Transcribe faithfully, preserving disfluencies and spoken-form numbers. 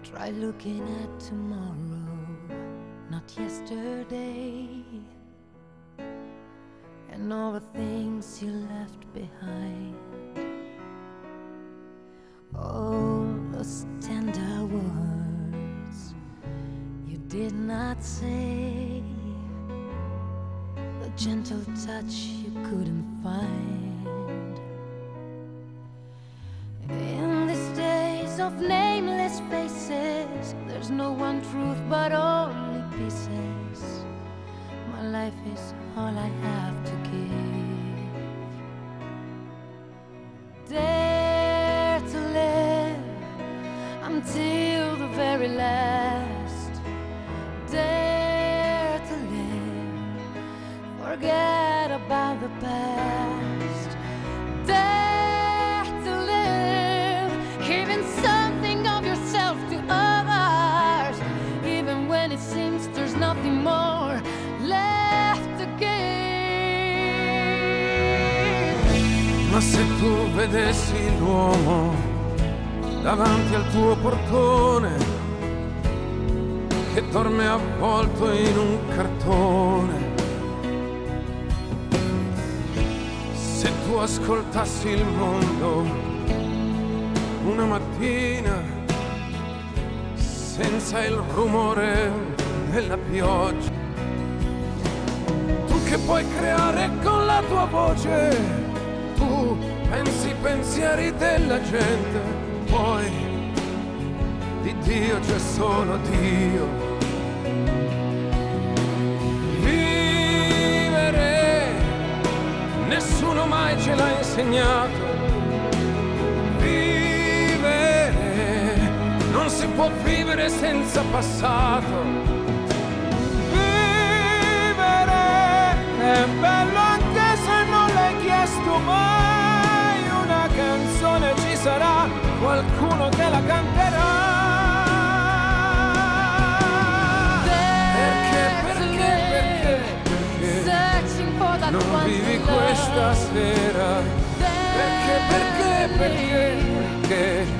Try looking at tomorrow, not yesterday, and all the things you left behind. All those tender words you did not say, the gentle touch you couldn't find. In these days of nameless faces, there's no one truth but only pieces. My life is all I have to give. Dare to live until the very last. Dare to live, forget about the past. Dare to live, giving something of yourself to others, even when it seems there's nothing more left to give. Ma se tu vedessi l'uomo davanti al tuo portone, che dorme avvolto in un cartone, se tu ascoltassi il mondo una mattina senza il rumore della pioggia, tu che puoi creare con la tua voce, tu pensi i pensieri della gente, poi di Dio c'è solo Dio. Vivere nessuno mai ce l'ha insegnato. Vivere non si può vivere senza passato. Vivere è bello anche se non l'hai chiesto mai. Una canzone ci sarà, qualcuno te la canterà. Perché, perché, perché, perché non vivi questa sera? Perché, perché, perché, perché